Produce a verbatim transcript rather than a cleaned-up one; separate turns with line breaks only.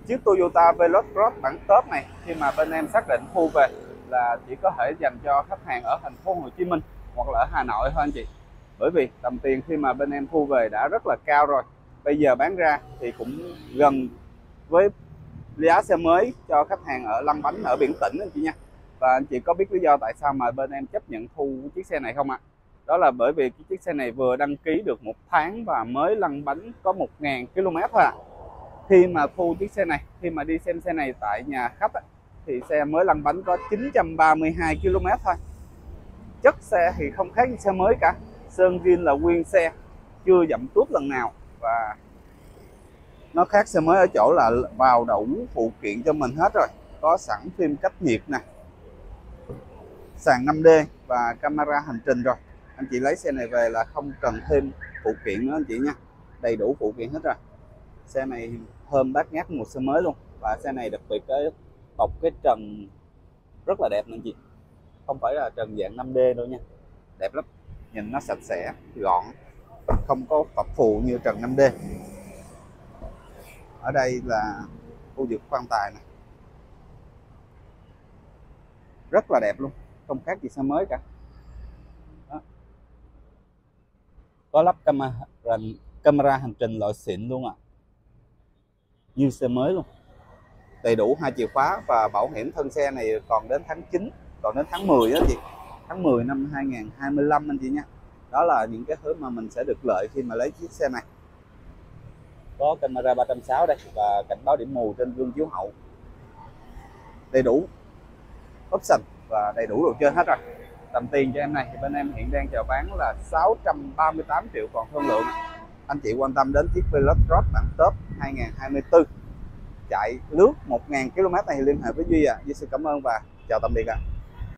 chiếc Toyota Veloz bản top này khi mà bên em xác định thu về là chỉ có thể dành cho khách hàng ở thành phố Hồ Chí Minh hoặc là ở Hà Nội thôi anh chị. Bởi vì tầm tiền khi mà bên em thu về đã rất là cao rồi. Bây giờ bán ra thì cũng gần với giá xe mới cho khách hàng ở lăn bánh ở biển Tỉnh anh chị nha. Và anh chị có biết lý do tại sao mà bên em chấp nhận thu chiếc xe này không ạ? À? Đó là bởi vì cái chiếc xe này vừa đăng ký được một tháng và mới lăn bánh có một nghìn ki lô mét thôi ạ. À. Khi mà thu chiếc xe này, khi mà đi xem xe này tại nhà khách á, thì xe mới lăn bánh có chín trăm ba mươi hai ki lô mét thôi. Chất xe thì không khác như xe mới cả. Sơn zin là nguyên xe, chưa dặm tuốt lần nào. Và nó khác xe mới ở chỗ là vào đủ phụ kiện cho mình hết rồi. Có sẵn phim cách nhiệt nè, sàn năm D và camera hành trình rồi. Anh chị lấy xe này về là không cần thêm phụ kiện nữa anh chị nha. Đầy đủ phụ kiện hết rồi. Xe này thơm bát ngát một xe mới luôn. Và xe này đặc biệt cái bọc cái trần rất là đẹp anh chị. Không phải là trần dạng năm D đâu nha. Đẹp lắm. Nhìn nó sạch sẽ, gọn, không có phập phù như trần năm D. Ở đây là khu vực quan tài này, rất là đẹp luôn, không khác gì xe mới cả. Đó. Có lắp camera, camera hành trình loại xịn luôn ạ, à. Như xe mới luôn. Đầy đủ hai chìa khóa và bảo hiểm thân xe này còn đến tháng chín, còn đến tháng mười đó chị. Tháng mười năm hai nghìn không trăm hai mươi lăm anh chị nha. Đó là những cái thứ mà mình sẽ được lợi khi mà lấy chiếc xe này. Có camera ba trăm sáu mươi đây và cảnh báo điểm mù trên gương chiếu hậu. Đầy đủ option và đầy đủ đồ chơi hết rồi. Tầm tiền cho em này thì bên em hiện đang chào bán là sáu trăm ba mươi tám triệu còn thương lượng. Anh chị quan tâm đến chiếc Veloz bản top hai nghìn không trăm hai mươi tư chạy lướt một nghìn ki lô mét này thì liên hệ với Duy ạ. À. Duy xin cảm ơn và chào tạm biệt ạ. À.